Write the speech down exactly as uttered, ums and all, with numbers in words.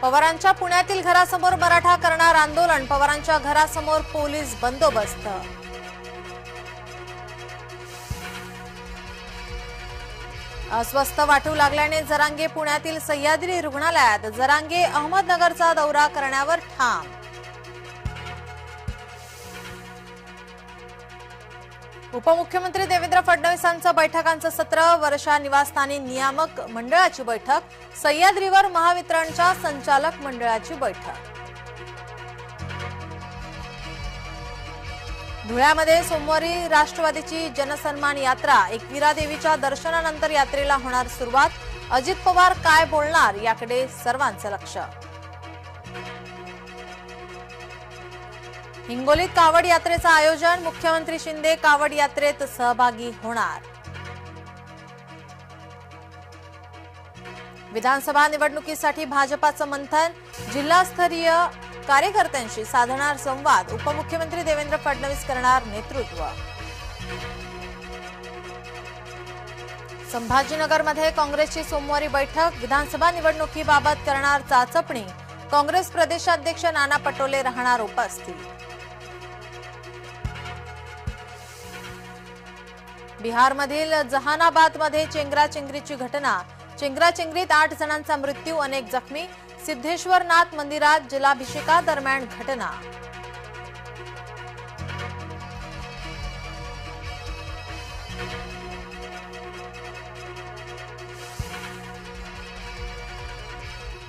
पवारांच्या पुण्यातील घरासमोर मराठा करणार आंदोलन, पवारांच्या घरासमोर पोलीस बंदोबस्त। अस्वस्थ वाटू लागल्याने जरांगे पुण्यातील सह्याद्री रुग्णालयात, जरांगे अहमदनगरचा दौरा करण्यावर ठाम। उपमुख्यमंत्री देवेंद्र फडणवीसांचं बैठकांचं सत्र, वर्षा निवासस्थानी नियामक मंडळाची बैठक, सह्याद्रीवर महावितरणच्या संचालक मंडळाची बैठक। धुळ्यामध्ये सोमवारी राष्ट्रवादीची जनसन्मान यात्रा, एकविरा देवीच्या दर्शनानंतर यात्रेला होणार सुरुवात, अजित पवार काय बोलणार याकडे सर्वांचं लक्ष। हिंगोलीत कावड यात्रेचं आयोजन, मुख्यमंत्री शिंदे कावड यात्रेत सहभागी होणार। विधानसभा निवडणुकीसाठी भाजपाचं मंथन, जिल्हास्तरीय कार्यकर्त्यांशी साधणार संवाद, उपमुख्यमंत्री देवेंद्र फडणवीस करणार नेतृत्व। संभाजीनगरमध्ये काँग्रेसची सोमवारी बैठक, विधानसभा निवडणुकीबाबत करणार चाचपणी, काँग्रेस प्रदेशाध्यक्ष नाना पटोले राहणार उपस्थित। बिहारमधील जहानाबादमध्ये चेंगराचेंगरीची घटना, चेंगराचेंगरीत आठ जणांचा मृत्यू, अनेक जखमी, सिद्धेश्वरनाथ मंदिरात जलाभिषेकादरम्यान घटना।